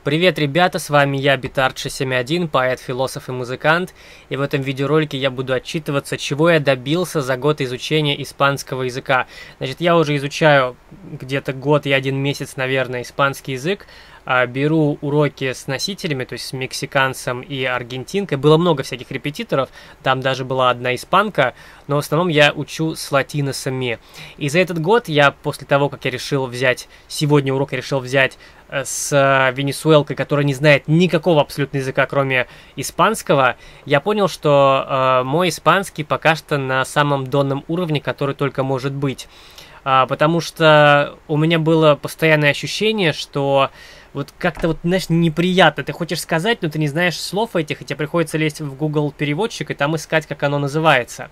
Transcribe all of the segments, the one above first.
Привет, ребята, с вами я, Битарт671, поэт, философ и музыкант, и в этом видеоролике я буду отчитываться, чего я добился за год изучения испанского языка. Значит, я уже изучаю где-то год и 1 месяц, наверное, испанский язык, беру уроки с носителями, то есть с мексиканцем и аргентинкой. Было много всяких репетиторов, там даже была одна испанка, но в основном я учу с латиносами. И за этот год я, после того, как я решил взять, сегодня урок я решил взять с венесуэлкой, которая не знает никакого абсолютно языка, кроме испанского, я понял, что мой испанский пока что на самом донном уровне, который только может быть. Потому что у меня было постоянное ощущение, что вот как-то вот, знаешь, неприятно. Ты хочешь сказать, но ты не знаешь слов этих, и тебе приходится лезть в Google переводчик и там искать, как оно называется.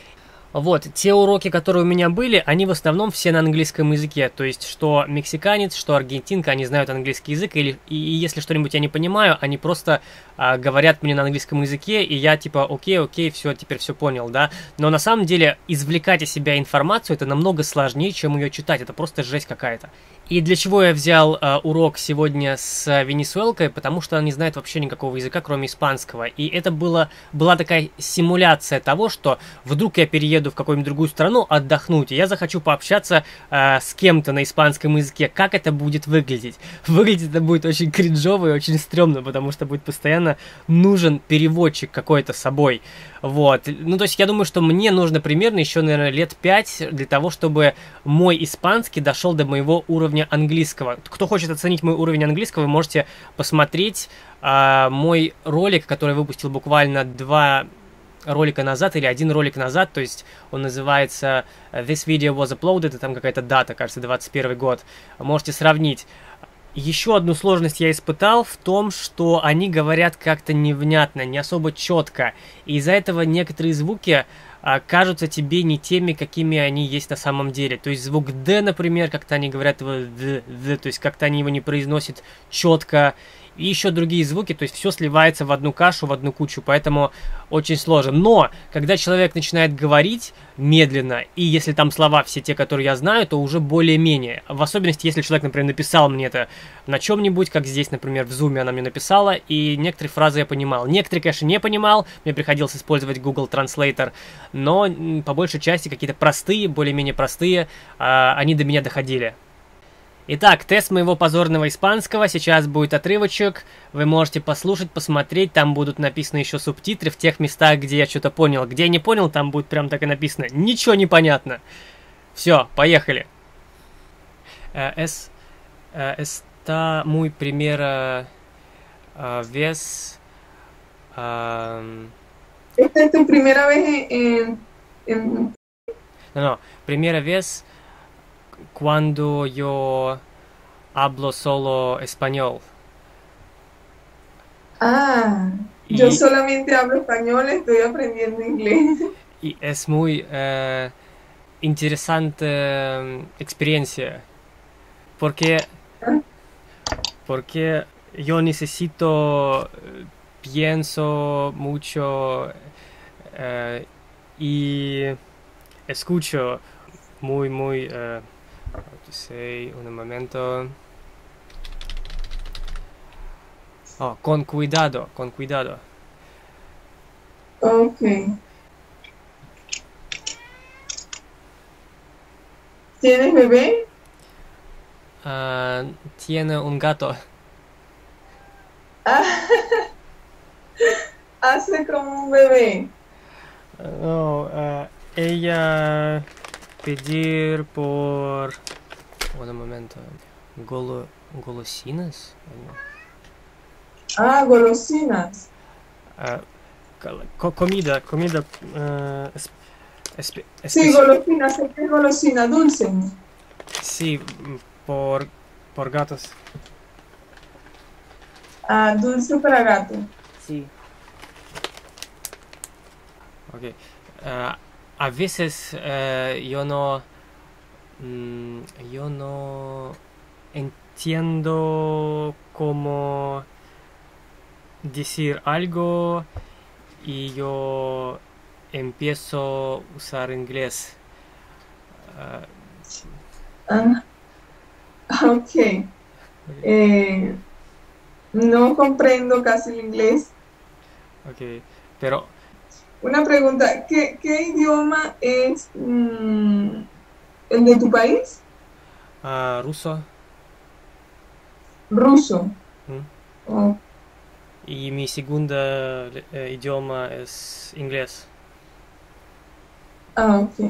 Вот, те уроки, которые у меня были, они в основном все на английском языке, то есть что мексиканец, что аргентинка, они знают английский язык, и если что-нибудь я не понимаю, они просто говорят мне на английском языке, и я типа окей, все, теперь все понял, да, но на самом деле извлекать из себя информацию это намного сложнее, чем ее читать, это просто жесть какая-то. И для чего я взял урок сегодня с венесуэлкой, потому что она не знает вообще никакого языка, кроме испанского, и это была такая симуляция того, что вдруг я перееду в какую-нибудь другую страну отдохнуть, и я захочу пообщаться с кем-то на испанском языке. Как это будет выглядеть? Выглядеть это будет очень кринжово и очень стрёмно, потому что будет постоянно нужен переводчик какой-то с собой. Вот. Ну, то есть я думаю, что мне нужно примерно еще, наверное, лет 5 для того, чтобы мой испанский дошел до моего уровня английского. Кто хочет оценить мой уровень английского, вы можете посмотреть мой ролик, который я выпустил буквально 2 ролика назад или 1 ролик назад, то есть он называется This video was uploaded, и там какая-то дата, кажется, 21 год. Можете сравнить. Еще одну сложность я испытал в том, что они говорят как-то невнятно, не особо четко, и из-за этого некоторые звуки кажутся тебе не теми, какими они есть на самом деле. То есть звук «д», например, как-то они говорят его «д», то есть как-то они его не произносят четко, и еще другие звуки, то есть все сливается в одну кашу, в одну кучу, поэтому очень сложно. Но, когда человек начинает говорить медленно, и если там слова все те, которые я знаю, то уже более-менее. В особенности, если человек, например, написал мне это на чем-нибудь, как здесь, например, в Zoom она мне написала, и некоторые фразы я понимал. Некоторые, конечно, не понимал, мне приходилось использовать Google Translator, но по большей части какие-то простые, более-менее простые, они до меня доходили. Итак, тест моего позорного испанского, сейчас будет отрывочек, вы можете послушать, посмотреть, там будут написаны еще субтитры в тех местах, где я что-то понял. Где я не понял, там будет прям так и написано, ничего не понятно. Все, поехали. Esta muy primera vez... ¿Esta es tu primera vez en... No, primera vez... Cuando yo hablo solo español. Yo solamente hablo español, estoy aprendiendo inglés. Y es muy interesante experiencia. Porque yo necesito, pienso mucho y escucho muy how to say, un momento. Oh, con cuidado, con cuidado. Okay. ¿Tienes bebé? Tiene un gato. Hace como un bebé. No, ella pedir por un momento golosinas. Golosinas. Comida sí, golosinas, es golosina dulce. Sí, por gatos. Dulce para gato. Sí. Okay. A veces yo no entiendo cómo decir algo y yo empiezo a usar inglés. Ok. No comprendo casi el inglés. Ok, pero Una pregunta, ¿qué idioma es el de tu país? ruso. Ruso. ¿Mm? Oh, Y mi segunda idioma es inglés. ok.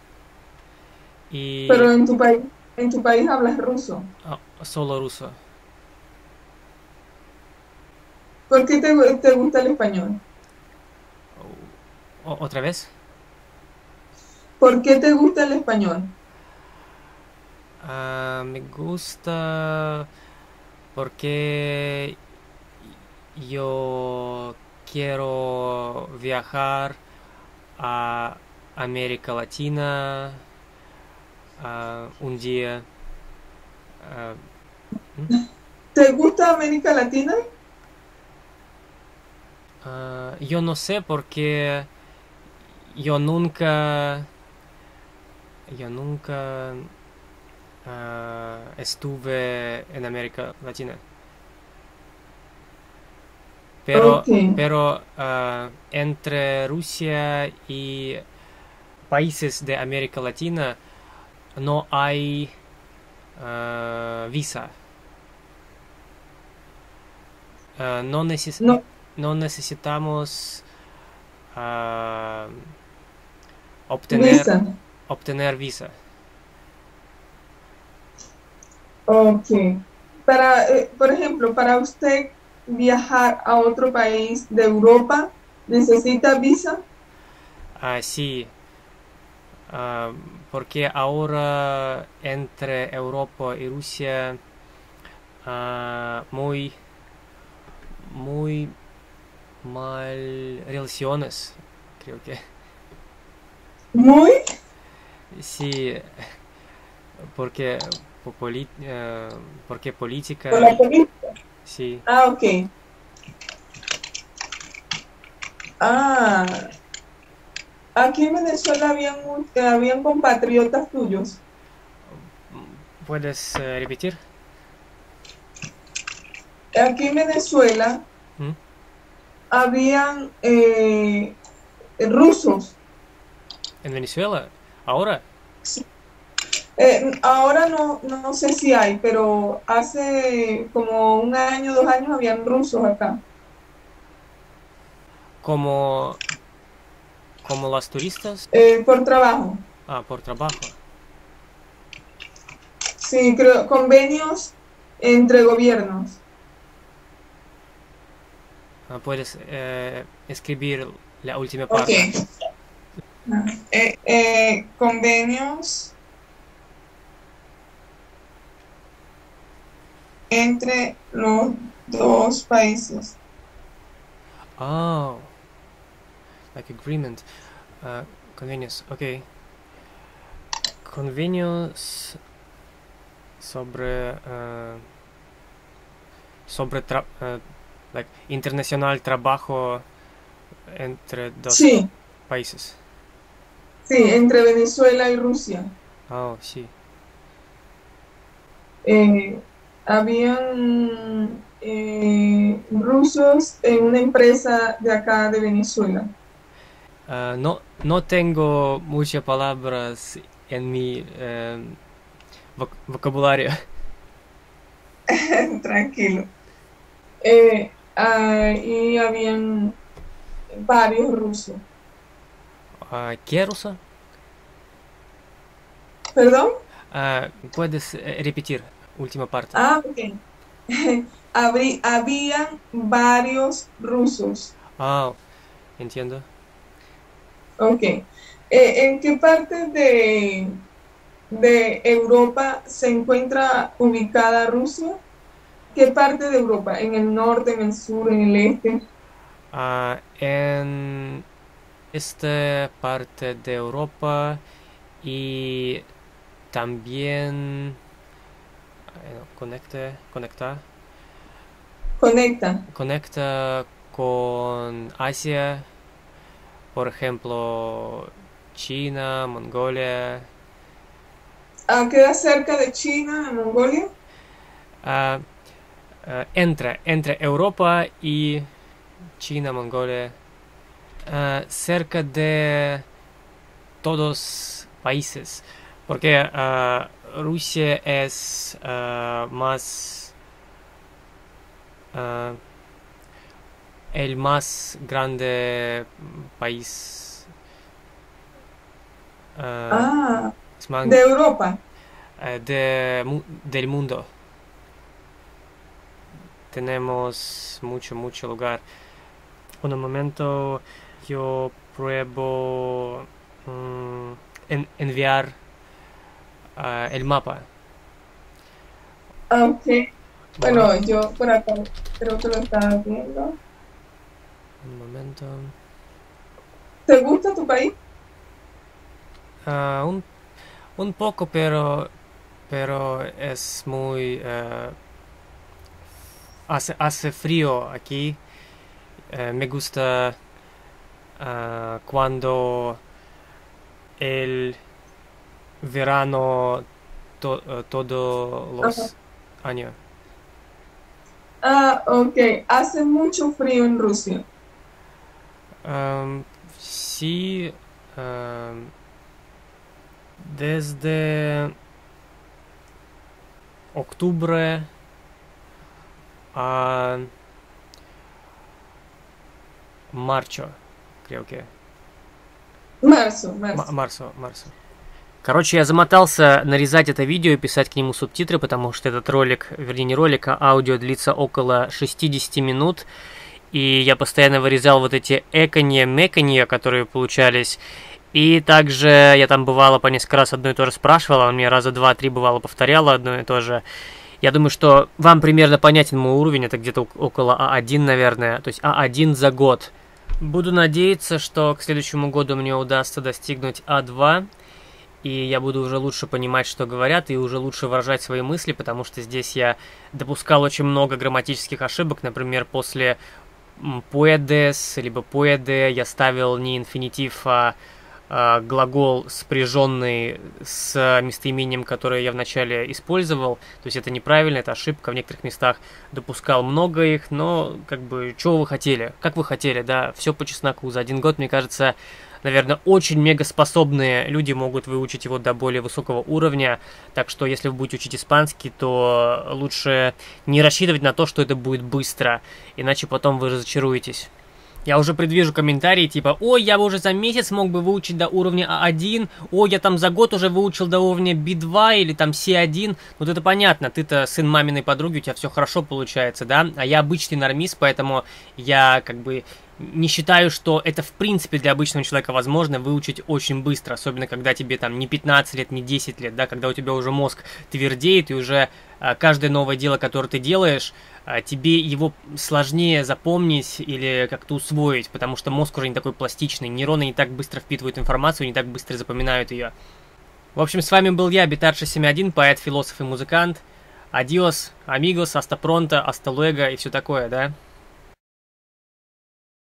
Y Pero en tu país hablas ruso. solo ruso. ¿Por qué te gusta el español? ¿Otra vez? ¿Por qué te gusta el español? Me gusta porque yo quiero viajar a América Latina un día. ah, ¿Mm? ¿Te gusta América Latina? Yo no sé porque yo nunca, yo nunca estuve en América Latina. Ok. Pero entre Rusia y países de América Latina no hay visa. Ah, no, No, no necesitamos ah, obtener, visa. obtener visa. Ok. Por ejemplo, para usted viajar a otro país de Europa, ¿necesita visa? Sí, ah, porque ahora entre Europa y Rusia muy, muy mal relaciones, creo que. Muy. Sí, porque, porque Por política, la política. sí. Ah, ok. Ah, aquí en Venezuela habían compatriotas tuyos. ¿Puedes repetir? Aquí en Venezuela ¿Mm? habían rusos. ¿En Venezuela? ¿Ahora? Ahora no sé si hay, pero hace como un año, 2 años habían rusos acá. ¿Como, como las turistas? Por trabajo. Por trabajo. Sí, creo, convenios entre gobiernos. ¿Puedes escribir la última Ok. parte? Convenios entre los dos países. Oh, like agreement. Uh, convenios, ok. Convenios sobre sobre like internacional trabajo entre dos Sí, países. sí, entre Venezuela y Rusia. Oh, sí. Habían rusos en una empresa de acá de Venezuela. No tengo muchas palabras en mi vocabulario. Tranquilo. Y habían varios rusos. ¿Qué ruso? ¿Perdón? ¿Puedes repetir última parte? Ah, ok. Habían varios rusos. Ah, entiendo. Ok. ¿En qué parte de Europa se encuentra ubicada Rusia? ¿Qué parte de Europa? ¿En el norte, en el sur, en el este? En esta parte de Europa y también Conecta. conecta con Asia, por ejemplo, China, Mongolia. ¿Queda cerca de China, de Mongolia? Ah, entre Europa y China, Mongolia, cerca de todos países, porque Rusia es más el más grande país es más, de Europa. del mundo. Tenemos mucho lugar. Un momento, yo pruebo enviar el mapa. Ok. Bueno, Bueno, yo por acá creo que lo estaba viendo. un momento. ¿Te gusta tu país? Ah, un poco, pero es muy... hace frío aquí. Me gusta cuando el verano todos Ajá. los años. Ah, ok. Hace mucho frío en Rusia. Sí, am, desde octubre a marzo, creo que. Marzo, marzo. Марсо. Короче, я замотался нарезать это видео и писать к нему субтитры, потому что этот ролик, вернее не ролик, а аудио длится около 60 минут. И я постоянно вырезал вот эти эканье-меканье, которые получались. И также я там бывало по несколько раз одно и то же спрашивал, он мне раза два-три бывало повторяло одно и то же. Я думаю, что вам примерно понятен мой уровень, это где-то около А1, наверное, то есть А1 за год. Буду надеяться, что к следующему году мне удастся достигнуть А2, и я буду уже лучше понимать, что говорят, и уже лучше выражать свои мысли, потому что здесь я допускал очень много грамматических ошибок, например, после puedes, либо puede я ставил не инфинитив, а глагол, спряженный с местоимением, которое я вначале использовал. То есть это неправильно, это ошибка. В некоторых местах допускал много их, но как бы, чего вы хотели? Как вы хотели, да? Все по чесноку. За один год, мне кажется, наверное, очень мегаспособные люди могут выучить его до более высокого уровня. Так что, если вы будете учить испанский, то лучше не рассчитывать на то, что это будет быстро, иначе потом вы разочаруетесь. Я уже предвижу комментарии типа: ой, я бы уже за месяц мог бы выучить до уровня А1, ой, я там за год уже выучил до уровня B2 или там C1. Вот это понятно, ты-то сын маминой подруги, у тебя все хорошо получается, да? А я обычный нормист, поэтому я как бы не считаю, что это в принципе для обычного человека возможно выучить очень быстро, особенно когда тебе там не 15 лет, не 10 лет, да, когда у тебя уже мозг твердеет и уже каждое новое дело, которое ты делаешь, тебе его сложнее запомнить или как-то усвоить, потому что мозг уже не такой пластичный, нейроны не так быстро впитывают информацию, не так быстро запоминают ее. В общем, с вами был я, Bitar671, поэт, философ и музыкант. Адиос, амигос, аста пронто, аста луэго и все такое, да?